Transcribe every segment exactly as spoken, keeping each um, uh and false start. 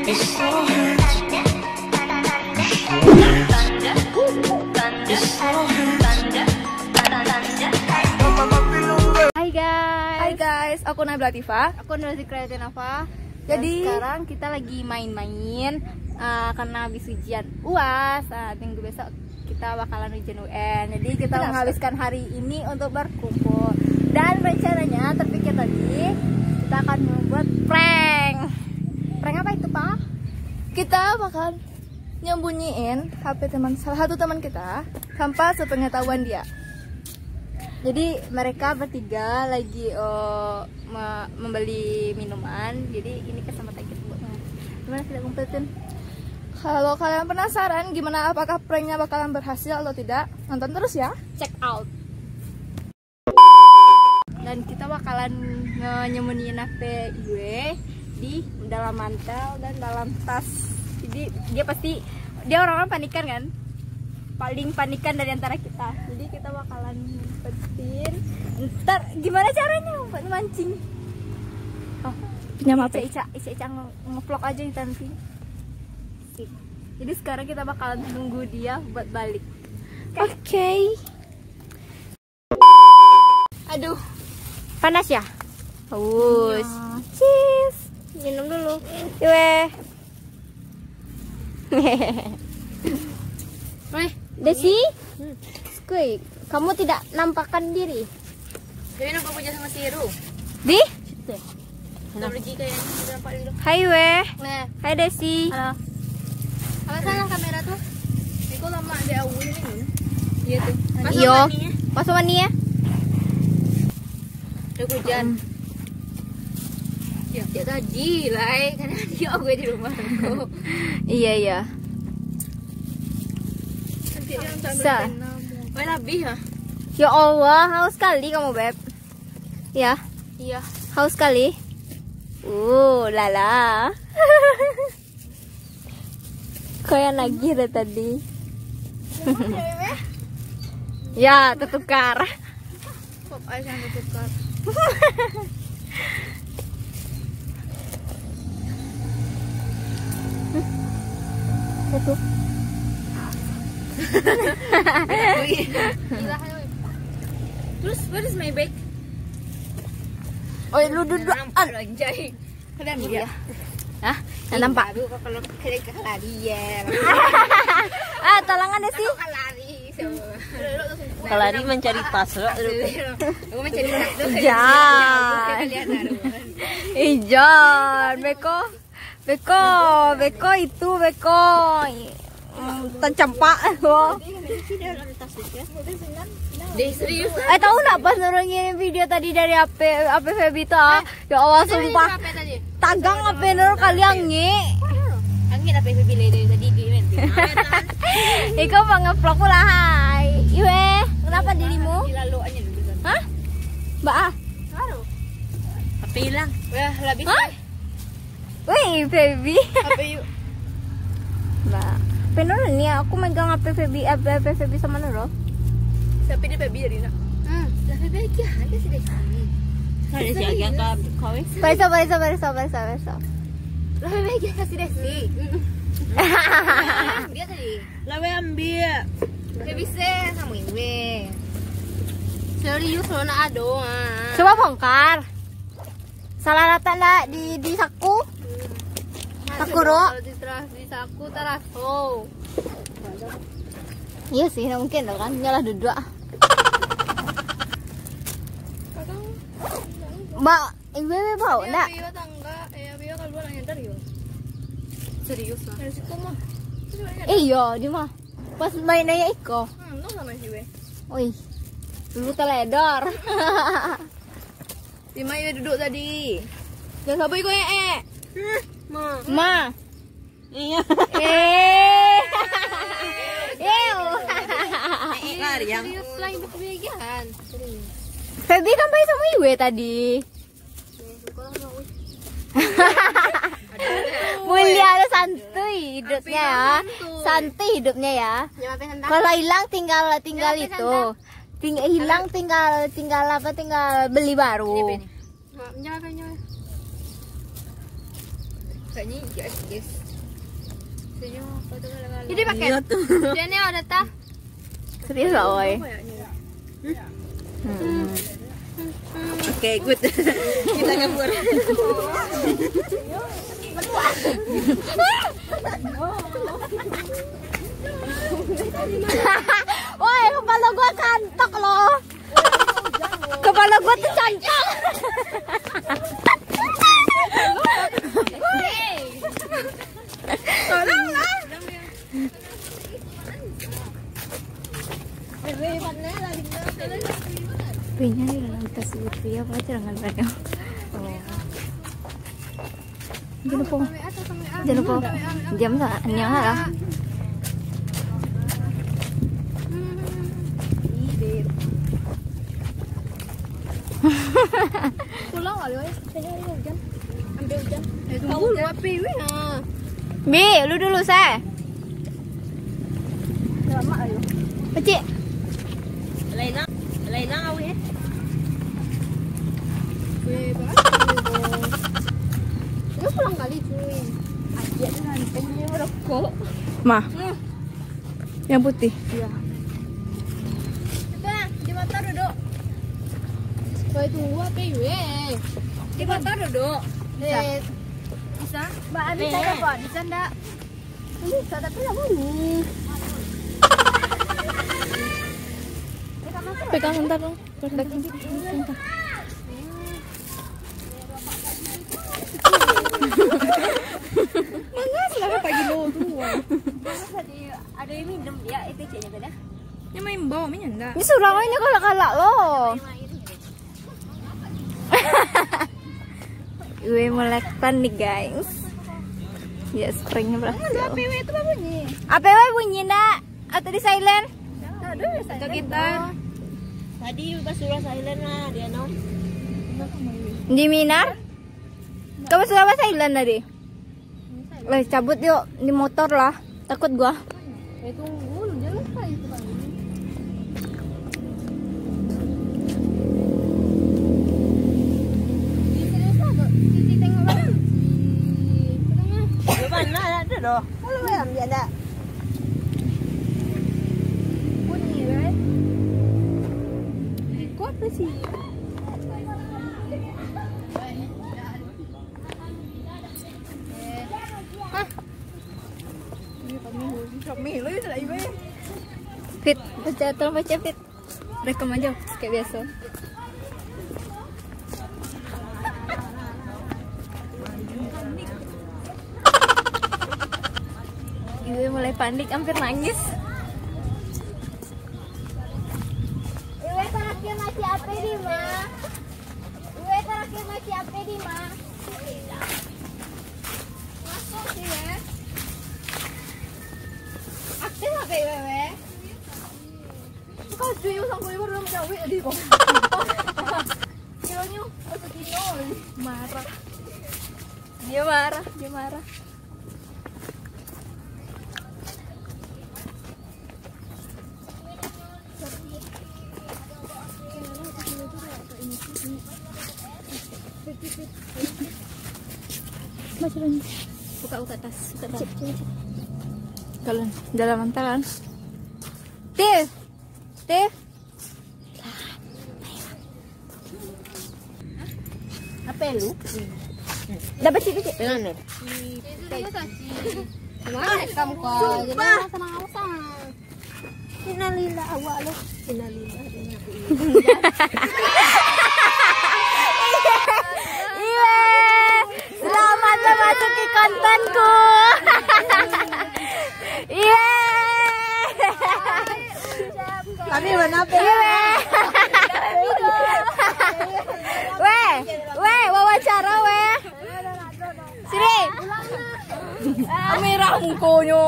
Hai guys. Hai guys, aku Nabila Tifa. Aku Nur Zikra Nava. Jadi sekarang kita lagi main-main uh, karena habis ujian U A S. Uh, minggu besok kita bakalan ujian U N. Jadi kita menghabiskan hari ini untuk berkumpul. Dan rencananya terpikir tadi kita akan membuat prank. Prank apa itu, Pak? kita bakal nyembunyiin H P teman salah satu teman kita tanpa sepengetahuan dia. Jadi mereka bertiga lagi uh, me membeli minuman. Jadi ini kesempatan kita buat gimana kita kumpetin. Kalau kalian penasaran gimana apakah pranknya bakalan berhasil atau tidak, nonton terus ya. Check out. Dan kita bakalan nyembunyiin H P gue di dalam mantel dan dalam tas. Jadi dia pasti dia orang-orang panikan kan, paling panikan dari antara kita. Jadi kita bakalan ngumpetin. Ntar gimana caranya buat mancing? Oh, Pinjam H P. Ica Ica Ica nge-vlog aja nanti. Sip. Jadi sekarang kita bakalan tunggu dia buat balik. Oke. Okay. Aduh, panas ya? Haus. Ya. Cheers. Minum dulu. Yue. Weh, Desi. Hmm. Skuy, kamu tidak nampakkan diri. Jadi nampak punya sama si Heru. Di? Nah, pergi kayak nampak dulu. Hai weh. Nah, Hai Desi. halo. Apa salah kamera tuh? Ini kok lama di awal ini. Iya tuh. Iyo. Masuk mani ya. Udah hujan. Ya, ya tadi lah, karena dia gue di rumah aku. Iya iya. Nanti dia nonton Sa. Wah, lebih ya? Ya Allah, haus sekali kamu beb. Ya, Iya. haus sekali. Uh, lala. Kayak lagi deh tadi. Ya, tertukar. Pop aja yang tertukar. Satu. Gila, terus, where is my bag? Oh, lu duduk. Nampak anjay. Kalian Iya. lihat. Hah? Nah, nampak. Baru kok kalau kira lari ya. Ah, tolongan deh sih. Kok lari. Kalau lari mencari tas loh. Aku mencari tas tuh. Jangan. Ijan, beko. Beko, beko itu beko. Hmm, Tancampak loh. Deh, serius. Eh tahu nggak pas nurungin video tadi dari H P H P Febita? Ya Allah sumpah. Apa tadi? Tagang H P Nur kalian nge. Angin apa yang bila dari tadi di nanti. Iko mau nge-vlog pula hai. Iwe, kenapa dirimu? Lalu aja dulu kan. Hah? Mbak ah. Baru. H P hilang. Wah, lebih. Hah? Wih, baby. Apa yuk? Mbak. H P Nur ini aku megang H P Febi, H P Febi sama Nur. Tapi dia baby dari nak. Hmm, lebih baik ya. Ada sih deh. Ada si Agian kawin. Barisa, barisa, barisa, barisa, barisa. Lebih baik ya kasih deh sih. Dia tadi. Lawe ambil. Lebih bisa kamu ini. Serius lo nak ado ah. Coba bongkar. Salah rata ndak di di saku? Sakuro. Kalau di teras di saku taraso. Iya sih, nggak mungkin loh kan. Nyalah duduk. Mbak, ibu bau enggak? Bio tangga, eh bio kalau nanya ntar yuk. Serius lah. Dari situ mah. Iya, di mah. Pas main aja Iko. Hmm, lo sama si we. Wih, dulu teledor. Di mana duduk tadi? Dan siapa iko ya eh? Ma. Ma. Iya. Eh. Ew. Lari yang. Serius lah ibu kebahagiaan. Febi kan main sama Iwe tadi. Mulia ada santuy hidupnya ya. Santuy hidupnya ya. Kalau hilang tinggal tinggal itu. Tinggal hilang tinggal tinggal apa tinggal beli baru. Kayaknya yes guys. Jadi pakai. Dia nih ada tah. Serius gak woy? Oke, good. Kita kabur. Woi, kepala gua kantok loh. Kepala gua tuh cancang. Pinya di dalam tas Lutfi apa jangan banyak. Jangan lupa, jangan lupa jam saatnya lah. Pulang kali wes. Kayaknya ini hujan. Ambil hujan. Tunggu lu api weh. Bi, lu dulu saya. Lama ayo. Pecik. Lainang, lainang awi. Weh, banget. Lu pulang kali cuy. Aja nantinya merokok. Mah. Yang putih. Iya. Kita di motor duduk. Woi, tunggu api weh. Di motor duduk. Bisa. Bisa? Mbak Abi saya apa? Bisa enggak? Bisa, tapi enggak mau. Pegang bentar dong. Pegang bentar. Mana selama pagi dulu dua. Ada yang minum dia itu ceknya beda. Ini main bawa minyak enggak? Ini surang ini kalak-kalak loh. Gue mulai panik guys. Ya springnya berhasil. A P W itu apa bunyi? A P W bunyi enggak? Atau di silent? Aduh, saya kita. Tadi pas suruh silent lah dia no. Di Minar? Kamu sudah apa silent tadi? Lah cabut yuk di motor lah. Takut gua. Eh tunggu, lu jangan lupa itu kan. Di sini sama. Sisi tengok bang. Di mana ada doh? Kalau yang dia ada. Bunyi weh. Kok apa sih? Fit, baca tolong baca Fit. Rekam aja kayak biasa. Ibu mulai panik, hampir nangis. Iwe terakhir masih apa di ma? Iwe terakhir masih apa di ma? Masuk sih ya. Aktif apa Iwe? Kau cuy usang kulit baru menjauh di kok. Kilonya satu kilo. Marah. Dia marah, dia marah. Baca lagi. Buka-buka tas, buka tas. Kalian dalam antaran. Teh. Teh. Apa lu? Dapat sih, Cik. Dengan nih. Itu saksi. Mana rekam kok? Jangan senang-senang. Innalillah awak lu. Innalillah. Iwe, selamat memasuki kontenku. Iwe. Kami mana apa? Weh, weh, wawancara weh. Sini. Merah mukonya.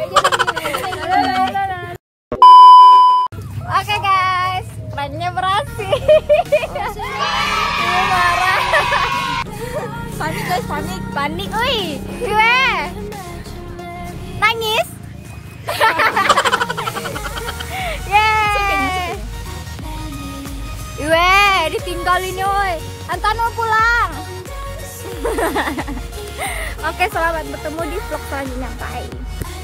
Oke guys, kerannya berhasil. Iwe marah. Panik guys, panik, panik, ui. Iwe, nangis. Yeay. Iwe, ditinggalin yoi. Antan mau pulang. Oke, selamat bertemu di vlog selanjutnya. Bye.